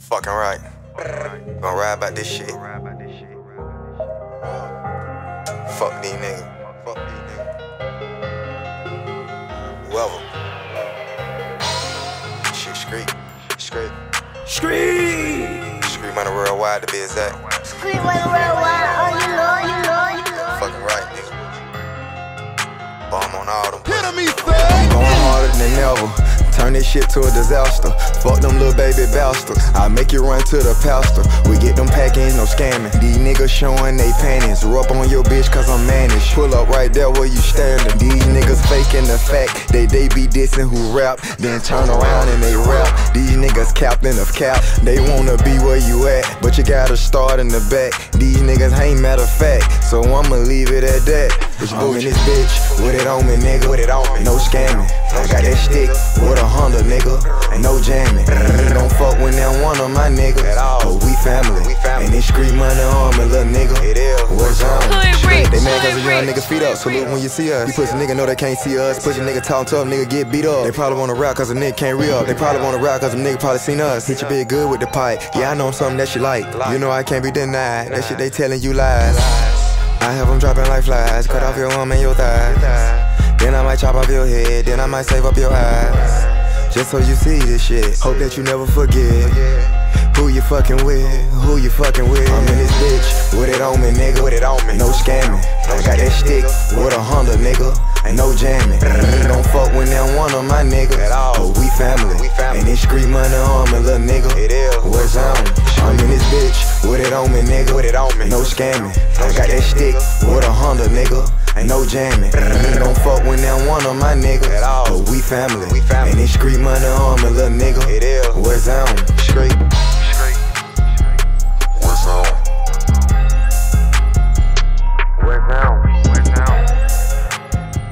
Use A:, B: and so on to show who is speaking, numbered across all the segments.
A: Fucking right. Gonna ride about this shit. Fuck these niggas. Whoever. Shit, street. Street money worldwide to be exact.
B: Street money worldwide, oh you know.
A: Fucking right, nigga. Bomb on all them.
C: Hit me, son.
A: Going harder than ever. Turn this shit to a disaster. Fuck them little baby bastards. I make you run to the pastor. We get them packing, no scamming. These niggas showing they panties. Rub on your bitch cause I'm managed. Pull up right there where you standing. These niggas faking the fact they be dissing who rap. Then turn around and they rap. These niggas capping of cap. They wanna be where you at, but you gotta start in the back. These niggas ain't matter of fact, so I'ma leave it at that. I'm in this bitch with it on me, nigga. No scamming. I got that stick with a Honda, nigga. Ain't no jamming. You don't fuck with that one of my niggas. Oh, we family. And this street money on me, little nigga. What's on? They mad cause a young nigga feet up. Salute when you see us. You pussy nigga know they can't see us. Pussy nigga talk tough, nigga get beat up. They probably wanna rap cause a nigga can't re-up. They probably wanna rap cause a nigga probably seen us. Hit your bitch good with the pipe. Yeah, I know I'm something that you like. You know I can't be denied. That shit they telling you lies. I have them dropping like flies. Cut off your arm and your thighs. Then I might chop off your head. Then I might save up your eyes. Just so you see this shit. Hope that you never forget who you fucking with, who you fucking with. I'm in this bitch with it on me, nigga. No scamming. I got that stick with a Honda, nigga. Ain't no jamming. You don't fuck with that one of my niggas. Oh, we family. And this street money on me, little nigga. What's on? I'm in this bitch with it on me, nigga. No scamming. I got that stick with a Honda, nigga. Ain't no jamming. You don't fuck with that one of my niggas. Oh, we family. And this street money on me, little nigga. What's on? Straight. What's on? What's on?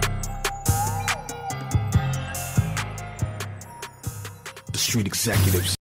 C: The Street Executives.